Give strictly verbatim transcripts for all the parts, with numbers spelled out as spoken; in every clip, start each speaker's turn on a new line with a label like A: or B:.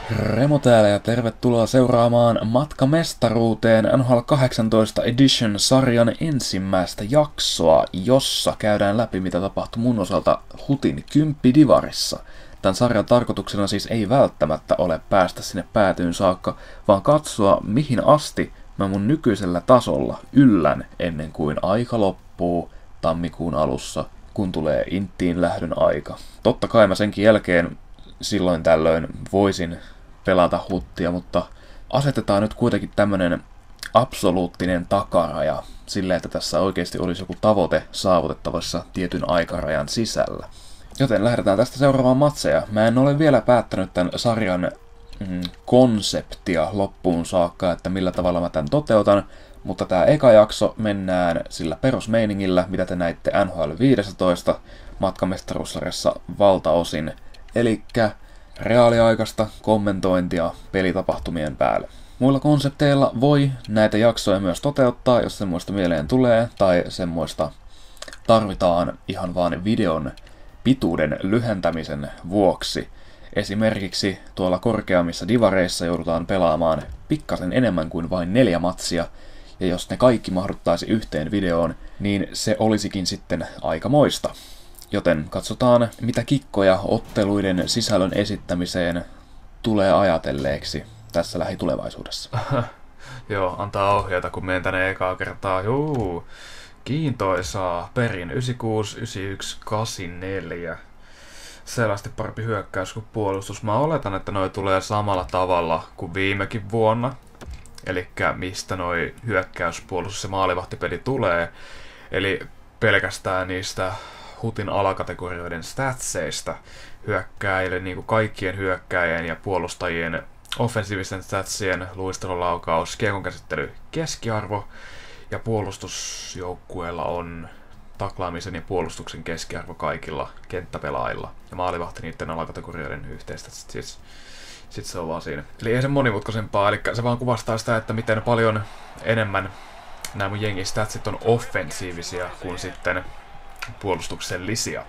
A: Remo täällä ja tervetuloa seuraamaan Matka mestaruuteen N H L kahdeksantoista Edition-sarjan ensimmäistä jaksoa, jossa käydään läpi mitä tapahtui mun osalta Hutin kymppidivarissa. Tämän sarjan tarkoituksena siis ei välttämättä ole päästä sinne päätyyn saakka, vaan katsoa mihin asti mä mun nykyisellä tasolla yllän ennen kuin aika loppuu tammikuun alussa, kun tulee inttiin lähdön aika. Totta kai mä senkin jälkeen silloin tällöin voisin pelata huttia, mutta asetetaan nyt kuitenkin tämmönen absoluuttinen takaraja sille, että tässä oikeasti olisi joku tavoite saavutettavassa tietyn aikarajan sisällä. Joten lähdetään tästä seuraavaan matseja. Mä en ole vielä päättänyt tämän sarjan mm, konseptia loppuun saakka, että millä tavalla mä tämän toteutan, mutta tää eka jakso mennään sillä perusmeiningillä, mitä te näitte N H L viisitoista matkamestaruussarjassa valtaosin. Elikkä reaaliaikaista kommentointia pelitapahtumien päälle. Muilla konsepteilla voi näitä jaksoja myös toteuttaa, jos semmoista mieleen tulee, tai semmoista tarvitaan ihan vaan videon pituuden lyhentämisen vuoksi. Esimerkiksi tuolla korkeammissa divareissa joudutaan pelaamaan pikkasen enemmän kuin vain neljä matsia, ja jos ne kaikki mahduttaisi yhteen videoon, niin se olisikin sitten aikamoista. Joten katsotaan, mitä kikkoja otteluiden sisällön esittämiseen tulee ajatelleeksi tässä lähitulevaisuudessa.
B: Joo, antaa ohjeita, kun menen tänne ekaa kertaa. Juu, kiintoisaa. Perin yhdeksänkymmentäkuusi, yhdeksänkymmentäyksi, kahdeksankymmentäneljä. Selvästi parempi hyökkäys kuin puolustus. Mä oletan, että noi tulee samalla tavalla kuin viimekin vuonna. Elikkä mistä noi hyökkäys, puolustus ja maalivahtipeli tulee. Eli pelkästään niistä Hutin alakategorioiden statseista hyökkääjille, niin kuin kaikkien hyökkääjien ja puolustajien offensiivisten statsien, luistelulaukaus, kiekonkäsittely, keskiarvo ja puolustusjoukkueella on taklaamisen ja puolustuksen keskiarvo kaikilla kenttäpelaajilla ja maalivahti niiden alakategorioiden yhteistä. Sitten sit se on vaan siinä. Eli ei se monimutkaisempaa, eli se vaan kuvastaa sitä, että miten paljon enemmän nämä mun jengin statsit on offensiivisia kuin sitten puolustuksellisia.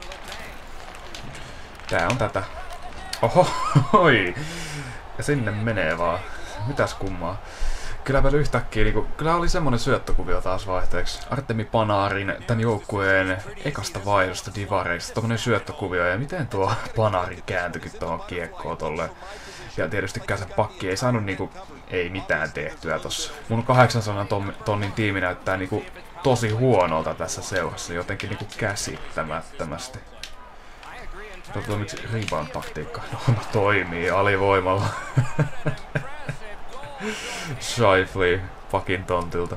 B: Tää on tätä. Oho, hoi! Ja sinne menee vaan. Mitäs kummaa. Kylläpä yhtäkkiä, niinku, kyllä oli semmonen syöttökuvio taas vaihteeksi. Artemi Panarin, tän joukkueen ekasta vaihdosta divareista, tommonen syöttökuvio, ja miten tuo Panari kääntyikin tuohon kiekkoon tolleen. Ja tietystikään se pakki ei saanut niinku, ei mitään tehtyä tossa. Mun kahdeksansadan tonnin tiimi näyttää niinku tosi huonolta tässä seurassa, jotenkin niinku käsittämättömästi. Katsotaan miksi rebound-taktiikka no, toimii alivoimalla. Shifley fucking tontilta.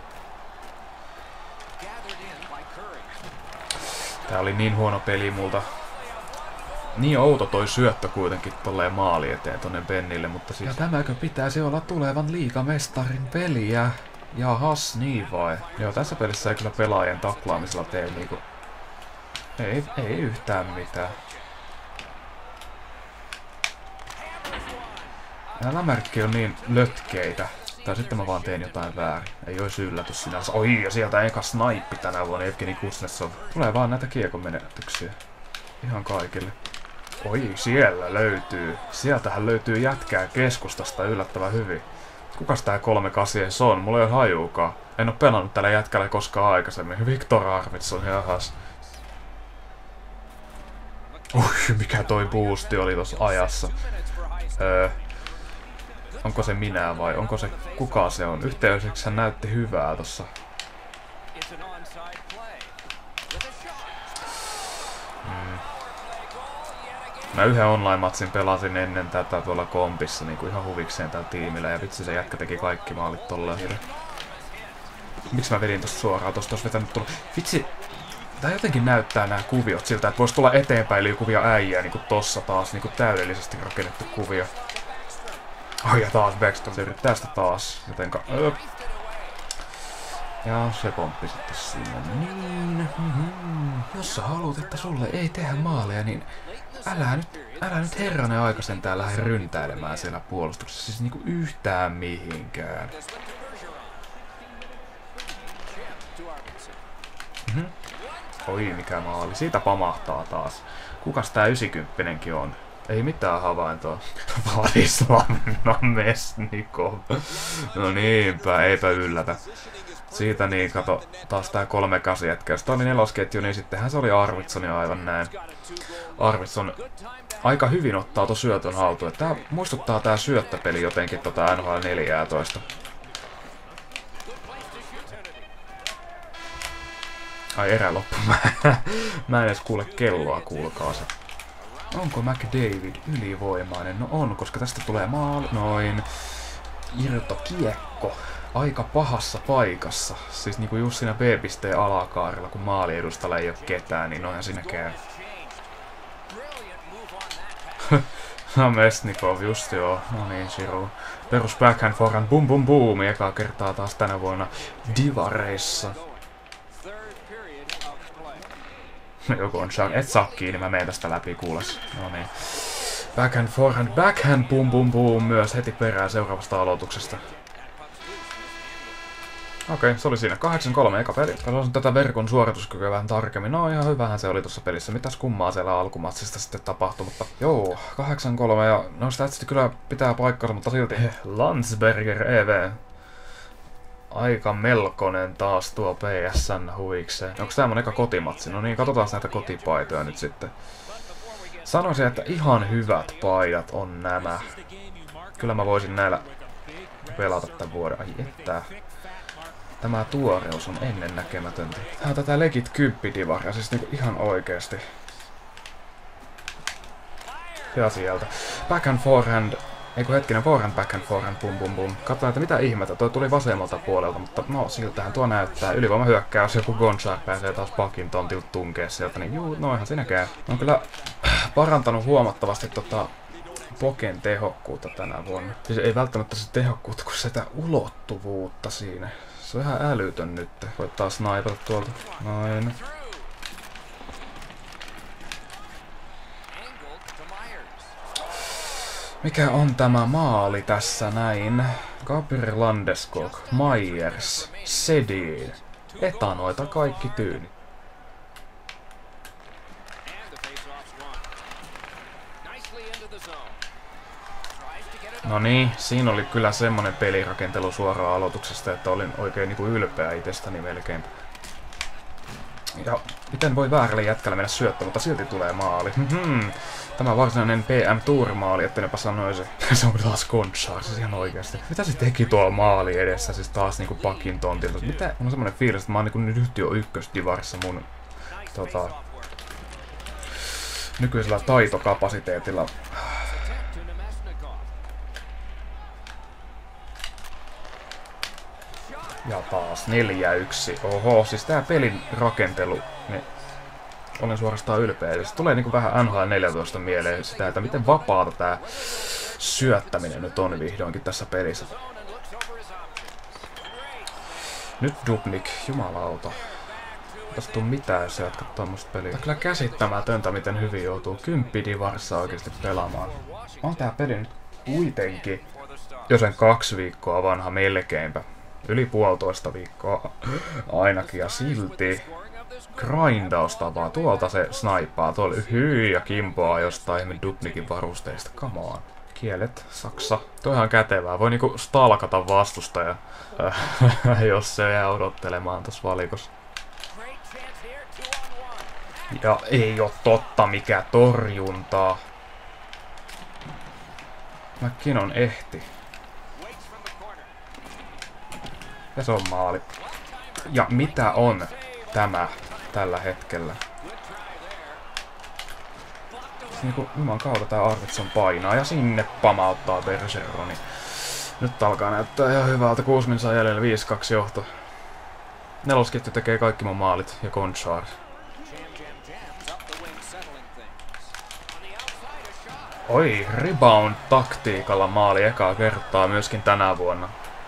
B: Tää oli niin huono peli multa. Niin outo toi syöttö kuitenkin tolleen maali eteen tonne Bennille, mutta siis... Ja tämäkö pitäisi olla tulevan liigamestarin peliä? Jahas, niin vai? Joo, tässä pelissä ei kyllä pelaajien taklaamisella tee niinku... Ei, ei yhtään mitään. Nämä lämärkki on niin lötkeitä. Tai sitten mä vaan teen jotain väärin. Ei ois yllätys sinänsä. Oi, ja sieltä eka snaippi tänä vuonna, Evgeni Kuznetsov. Tulee vaan näitä kiekon menetyksiä. Ihan kaikille. Oi, siellä löytyy. Sieltähän löytyy jätkää keskustasta yllättävän hyvin. Kukas tää kolme kahdeksan on? Mulla ei oo hajuukaan. En oo pelannut tällä jätkällä koskaan aikaisemmin. Viktor Arvidsson, jahas. Ui, mikä toi boosti oli tossa ajassa. Öö, onko se minä vai onko se kuka se on? Yhteydessä hän näytti hyvää tossa. Mm. Mä yhden online-matsin pelasin ennen tätä tuolla kompissa niinku ihan huvikseen tällä tiimillä ja vitsi se jätkä teki kaikki maalit tolleen. Miksi mä vedin tosta suoraan? Tosta olisi vetänyt tulla. Vitsi, tää jotenkin näyttää nämä kuviot siltä, että vois tulla eteenpäin liukuvia äijää niinku tossa taas niinku täydellisesti rakennettu kuvio. Oh, ja taas Backstrom yrittää sitä taas, jotenka... Öp. Ja se pomppi sitten sinne. Niin, mm-hmm. Jos sä haluat, että sulle ei tehdä maaleja, niin älä nyt, älä nyt herranen aikaisen tää lähde ryntäilemään siellä puolustuksessa. Siis niinku yhtään mihinkään. Mm-hmm. Oi, mikä maali. Siitä pamahtaa taas. Kukas tää yhdeksänkymppinenkin on? Ei mitään havaintoa. Vladislav Namestnikov. No niinpä, eipä yllätä. Siitä niin, kato, taas tää kolme kasi jätkä. Jos tää oli nelosketju, niin sittenhän se oli Arvidsson jo aivan näin. Arvidsson aika hyvin ottaa tuon syötön haltuun. Tää muistuttaa tää syöttöpeli jotenkin tota N H L neljätoista. Ai erä loppu. Mä, mä en edes kuule kelloa, kuulkaa se. Onko McDavid ylivoimainen? No on, koska tästä tulee maali. Noin. Irtokiekko. Aika pahassa paikassa. Siis niinku just siinä B-pisteen alakaarella, kun maaliedustalla ei oo ketään, niin noinhan siinä käy. Namestnikov, just joo. No niin, Shiru. Perus backhand forehand, bum bum boom. Ekaa kertaa taas tänä vuonna divareissa. Joku on Shark. Et saa kiinni, mä menen tästä läpi kuules. No niin. Backhand forehand, backhand bum bum boom myös heti perään seuraavasta aloituksesta. Okei, okay, se oli siinä. kahdeksan kolme eka peli. Katsotaan tätä verkon suorituskykyä vähän tarkemmin. No ihan hyvähän se oli tuossa pelissä. Mitäs kummaa siellä alkumatsista sitten tapahtui, mutta joo, kahdeksan kolme ja no sitä sitten kyllä pitää paikkansa, mutta silti Landsberger E V. Aika melkoinen taas tuo P S N huvikseen. Onko tää mun eka kotimatsi? No niin, katsotaan näitä kotipaitoja nyt sitten. Sanoisin, että ihan hyvät paidat on nämä. Kyllä mä voisin näillä pelata tämän vuoden. Ai että. Tämä tuoreus on ennennäkemätöntä. Tää on tätä legit kymppidivaria, siis niinku ihan oikeesti. Ja sieltä. Backhand forehand. Eiku hetkinen, forehand, backhand, forehand, bum bum bum. Katsotaan, että mitä ihmettä, toi tuli vasemmalta puolelta, mutta no siltähän tuo näyttää. Ylivoimahyökkäys, joku Gonchar pääsee taas pakin tontilta tunkee sieltä, niin juu, noihan siinä käy. On kyllä parantanut huomattavasti tota Poken tehokkuutta tänä vuonna. Siis ei välttämättä se tehokkuutta, kun sitä ulottuvuutta siinä. Se on ihan älytön nyt. Voit taas snaipata tuolta. Noin. Mikä on tämä maali tässä näin? Gabriel Landeskog, Myers, Sedin. Etanoita kaikki tyyni. No niin, siinä oli kyllä semmonen pelirakentelu suoraan aloituksesta, että olin oikein niinku ylpeä itsestäni melkein. Ja miten voi väärälle jätkällä mennä syöttämään, mutta silti tulee maali. Hmm. Tämä varsinainen P M Tour-maali, ettenpä sanoisi. Se on taas Gonchar, siis ihan oikeasti. Mitä se teki tuolla maali edessä, siis taas niinku pakin tontilta? Mitä? Mulla on semmonen fiilis, että mä oon niinku nyt jo ykkösdivarissa mun tota, nykyisellä taitokapasiteetilla. Ja taas neljä yksi. Oho, siis tää pelin rakentelu, niin olen suorastaan ylpeä. Se tulee niinku vähän N H L neljätoista mieleen sitä, että miten vapaata tää syöttäminen nyt on vihdoinkin tässä pelissä. Nyt Dubnik, jumalauta. Tästä tuu mitään, jos sä jatkat tommoista peliä. Tää on kyllä käsittämätöntä, miten hyvin joutuu kymppidivarissa oikeesti pelaamaan. On tää peli nyt kuitenkin jo sen kaksi viikkoa vanha melkeinpä. Yli puolitoista viikkoa ainakin, ja silti grindausta vaan. Tuolta se snaippaa, tuolla hyy ja kimpoaa jostain Dubnikin varusteista. Come on. Kielet, saksa. Toi ihan kätevää. Voi niinku stalkata vastustaja, jos se jää odottelemaan tossa valikossa. Ja ei oo totta mikä torjuntaa. McKinnon ehti. Ja se on maali. Ja mitä on tämä tällä hetkellä? Niinku juman kautta tää Arvidsson painaa ja sinne pamauttaa Bergeroni. Nyt alkaa näyttää ihan hyvältä. Kuusi minsaa jäljellä, viisi kaksi johto. Nelosketju tekee kaikki mun maalit ja Gonchar. Oi, rebound-taktiikalla maali ekaa kertaa myöskin tänä vuonna.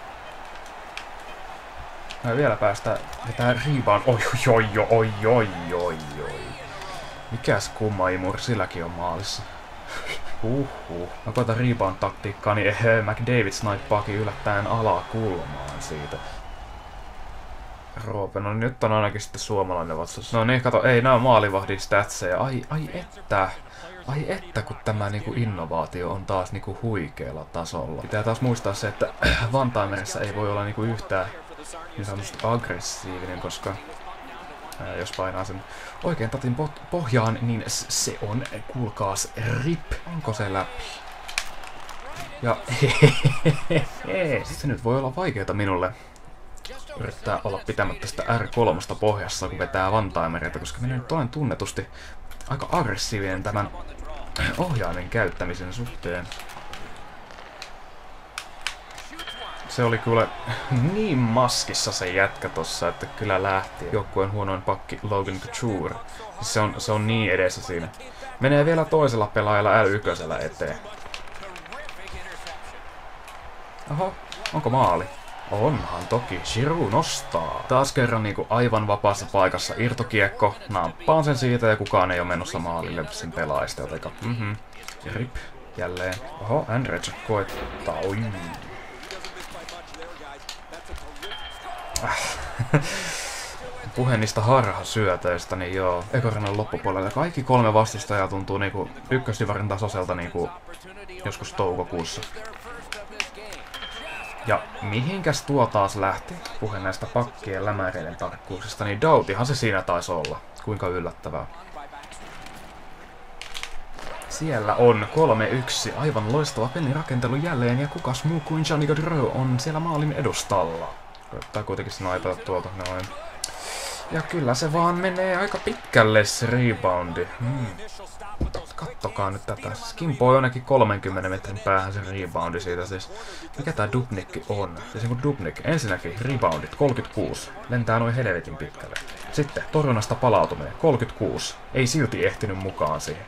B: Ja vielä päästään vetää rebound. Oi, oi, oi, oi, oi, oi. Mikäs kumma imur, silläkin on maalissa. Huhhuh. Mä koitan rebound-taktiikkaa, niin eh, McDavid snaippaakin yllättäen alakulmaan siitä. Roope, no nyt on ainakin sitten suomalainen vastus. No niin, kato, ei nää maalivahdin statseja. Ai, ai että. Ai että, kun tämä niinku innovaatio on taas niinku huikealla tasolla. Pitää taas muistaa se, että Vantaimeressä ei voi olla niinku yhtään niin sanotusti aggressiivinen, koska ää, jos painaa sen oikein tatin pohjaan, niin se on, kuulkaas, rip. Onko se läpi? Ja se nyt voi olla vaikeeta minulle yrittää olla pitämättä sitä R kolme pohjassa, kun vetää Vantaimereita, koska minä nyt olen tunnetusti aika aggressiivinen tämän ohjaimen käyttämisen suhteen. Se oli kyllä niin maskissa se jätkä tossa, että kyllä lähti. Joukkueen huonoin pakki Logan Couture. Se on, se on niin edessä siinä. Menee vielä toisella pelaajalla L yksi eteen. Oho, onko maali? Onhan toki. Giroud nostaa. Taas kerran niinku aivan vapaassa paikassa irtokiekko. Nappaan sen siitä ja kukaan ei ole menossa maalille sen pelaajista, jotenka mhm. Rip. Jälleen. Oho, Andrej koettaa. Oi. Äh. Puhe niistä harhasyötöistä, niin joo. Ekorinan loppupuolella kaikki kolme vastustajaa tuntuu niinku ykkösdivarin tasoiselta niinku joskus toukokuussa. Ja mihinkäs tuo taas lähti? Puhe näistä pakkien lämäreiden tarkkuuksista, niin Doughtiehan se siinä taisi olla. Kuinka yllättävää. Siellä on kolme yksi. Aivan loistava pelirakentelu jälleen, ja kukas muu kuin Johnny Gaudreau on siellä maalin edustalla. Koittaa kuitenkin snaipata tuolta noin. Ja kyllä se vaan menee aika pitkälle se reboundi. Hmm. Kattokaa nyt tätä. Skimpo on ainakin kolmenkymmenen metrin päähän se reboundi siitä siis. Mikä tää Dubnik on? Siis niinku Dubnik. Ensinnäkin reboundit kolmekymmentäkuusi. Lentää noin helvetin pitkälle. Sitten torjunnasta palautuminen kolmekymmentäkuusi. Ei silti ehtinyt mukaan siihen.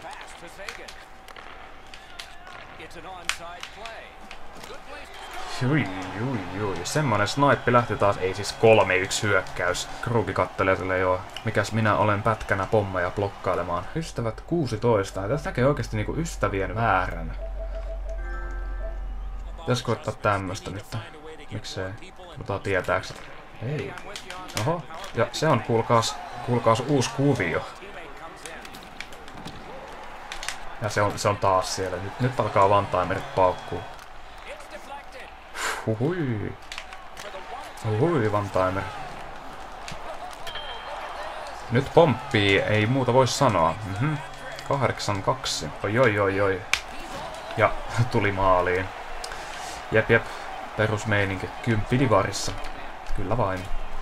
B: Jui, jui, jui. Semmonen snipe lähti taas. Ei siis kolme yksi hyökkäys. Kruuki kattelee silleen joo. Mikäs minä olen pätkänä pommeja blokkailemaan. Ystävät kuusitoista. Ja tässä näkee oikeesti niinku ystävien väärän. Pitäisikö ottaa tämmöstä nyt? Miksei? Mutta tietääks? Ei. Oho. Ja se on kuulkaas, kuulkaas uusi kuvio. Ja se on, se on taas siellä. Nyt, nyt alkaa Vantaimerit paukkuu. Huhui. Huhui, Vantaimer. Nyt pomppii, ei muuta voi sanoa. Mhm. kahdeksan kaksi. Oi, oi, oi, oi. Ja tuli maaliin. Jep, jep. Perusmeininki. Kymppidivarissa. Kyllä vain.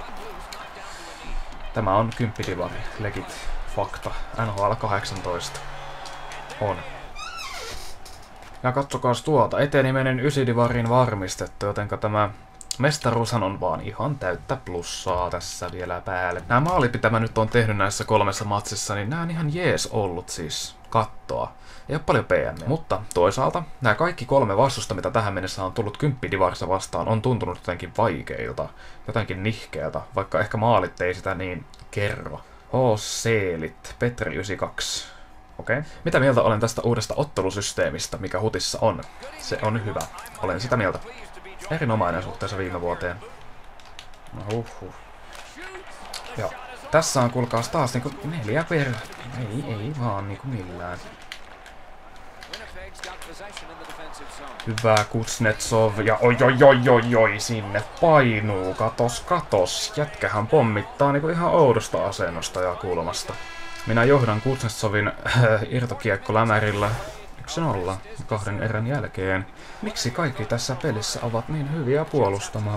B: Tämä on kymppidivari. Legit. Fakta. N H L kahdeksantoista. On. Ja katsokaas tuolta, etenimenen ysidivarin varmistettu, jotenka tämä mestaruushan on vaan ihan täyttä plussaa tässä vielä päälle. Nämä maalit, mitä mä nyt on tehnyt näissä kolmessa matsissa, niin nämä on ihan jees ollut siis kattoa. Ei ole paljon P M. Mutta toisaalta nämä kaikki kolme vastusta, mitä tähän mennessä on tullut kymppidivarissa vastaan, on tuntunut jotenkin vaikeilta, jotenkin nihkeältä, vaikka ehkä maalit ei sitä niin kerro. H. Seelit, Petri yhdeksänkymmentäkaksi. Okei. Okay. Mitä mieltä olen tästä uudesta ottelusysteemistä, mikä Hutissa on? Se on hyvä. Olen sitä mieltä. Erinomainen suhteessa viime vuoteen. No huhhuh. Ja tässä on kuulkaas taas niinku neljä per... Ei, ei vaan niinku millään. Hyvä Kuznetsov ja oi oi oi oi oi sinne painuu. Katos, katos. Jätkähän pommittaa niinku ihan oudosta asennosta ja kulmasta. Minä johdan Kuznetsovin äh, irtokiekkolämärillä yksi nolla kahden erän jälkeen. Miksi kaikki tässä pelissä ovat niin hyviä puolustamaan?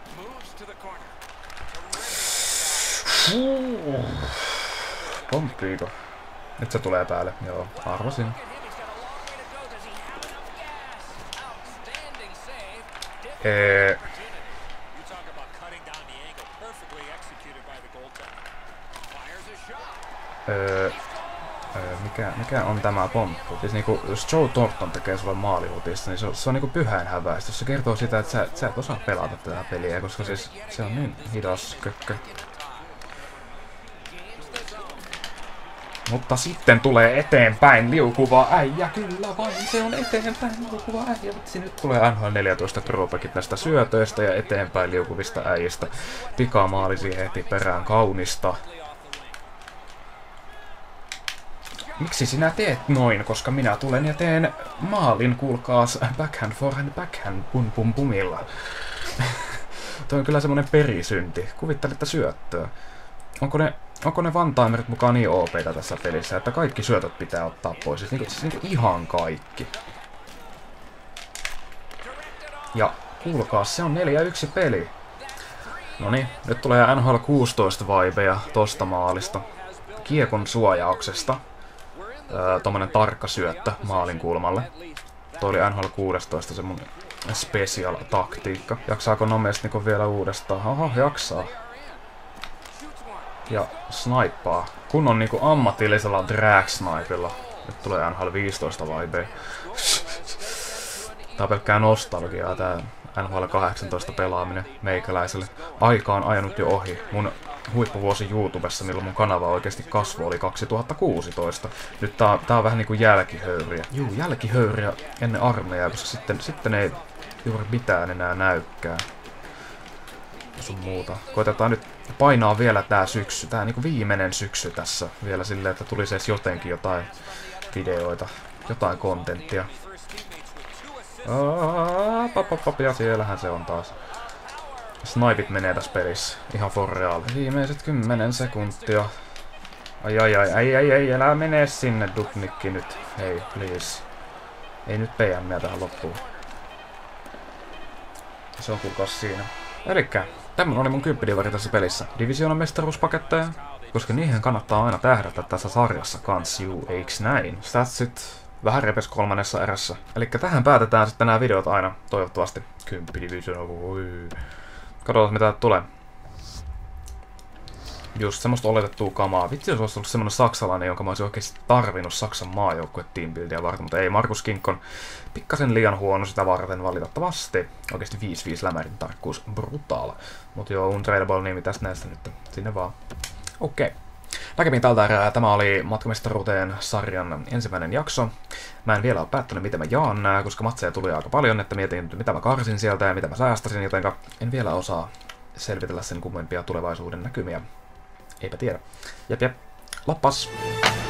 B: Uh. Pomppiiko? Nyt se tulee päälle. Joo, arvasin. Eee... Öö, öö, mikä, mikä on tämä pomppu? Siis niinku, jos Joe Thornton tekee sulle maaliutista, niin se on, se on niinku pyhäin häväistys. Se kertoo sitä, että sä, sä et osaa pelata tätä peliä, koska siis se on niin hidas kökkö. Mutta sitten tulee eteenpäin liukuva äijä, kyllä vain se on eteenpäin liukuva äijä. Vitsi, nyt tulee N H L neljätoista throwbackit näistä syötöistä ja eteenpäin liukuvista äijistä. Pikamaali siihen heti perään, kaunista. Miksi sinä teet noin? Koska minä tulen ja teen maalin, kuulkaas, backhand, forehand, backhand, pum pum pumilla. Toi on kyllä semmonen perisynti. Kuvittelitte syöttöä. Onko ne, onko ne one-timerit mukaan niin O P:tä tässä pelissä, että kaikki syötöt pitää ottaa pois? Siis, niinku, siis niinku ihan kaikki. Ja kuulkaas, se on neljä yksi peli. Noniin, nyt tulee N H L kuusitoista vibeja tosta maalista. Kiekon suojauksesta. Öö, tommonen tarkka syöttö maalin kulmalle. Toi oli N H L kuusitoista se mun special taktiikka. Jaksaako nopeasti niinku vielä uudestaan? Oho, jaksaa. Ja snaippaa. Kun on niinku ammatillisella drag snipella. Nyt tulee N H L viisitoista vibe. Tää on pelkkää nostalgiaa tää N H L kahdeksantoista pelaaminen meikäläiselle. Aika on ajanut jo ohi. Mun huippuvuosi YouTubessa, milloin mun kanava oikeesti kasvoi, oli kaksituhattakuusitoista. Nyt tää, tää on vähän niinku jälkihöyriä. Juu, jälkihöyriä ennen armeijaa, koska sitten, sitten ei juuri mitään enää näykää. Sun muuta. Koitetaan nyt painaa vielä tää syksy, tää niinku viimeinen syksy tässä vielä silleen, että tulisi edes jotenkin jotain videoita, jotain kontenttia. Ja siellähän se on taas. Snipit menee tässä pelissä ihan for real. Viimeiset kymmenen sekuntia. Ai ai ai ai ai ai, älä mene sinne Dubnikki nyt. Hei, please. Ei nyt P M:ää tähän loppuun. Se on kuulkaas siinä. Elikkä, tämmönen oli mun kymppidiveri tässä pelissä. Divisioonan mestaruuspaketteja. Koska niihin kannattaa aina tähdätä tässä sarjassa kans, juu, eiks näin? Statsit vähän repes kolmannessa erässä. Elikkä tähän päätetään sitten nämä videot aina, toivottavasti. Kymppidivisioona, voi. Katsotaan mitä tulee. Just semmoista oletettua kamaa. Vitsi, jos olisi ollut semmonen saksalainen, jonka mä olisin oikeesti tarvinnut Saksan maajoukkue teambuildia varten, mutta ei, Markus Kink on pikkasen liian huono sitä varten valitettavasti. Oikeesti viisi viisi lämärin tarkkuus, brutal. Mut joo, untradable nimi tästä näistä nyt, sinne vaan. Okei. Okay. Näkemiin tältä erää. Tämä oli Matkamestaruuteen sarjan ensimmäinen jakso. Mä en vielä ole päättänyt, miten mä jaan nää, koska matseja tuli aika paljon, että mietin, mitä mä karsin sieltä ja mitä mä säästäsin, jotenka en vielä osaa selvitellä sen kummempia tulevaisuuden näkymiä. Eipä tiedä. Jep jep. Loppas!